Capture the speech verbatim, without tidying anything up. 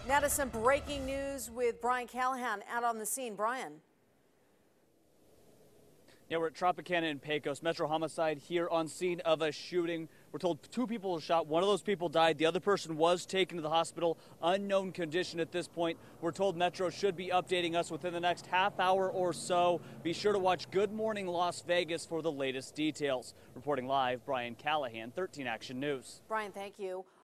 Now to some breaking news with Brian Callahan out on the scene. Brian. Yeah, we're at Tropicana in Pecos. Metro Homicide here on scene of a shooting. We're told two people were shot. One of those people died. The other person was taken to the hospital. Unknown condition at this point. We're told Metro should be updating us within the next half hour or so. Be sure to watch Good Morning Las Vegas for the latest details. Reporting live, Brian Callahan, thirteen Action News. Brian, thank you.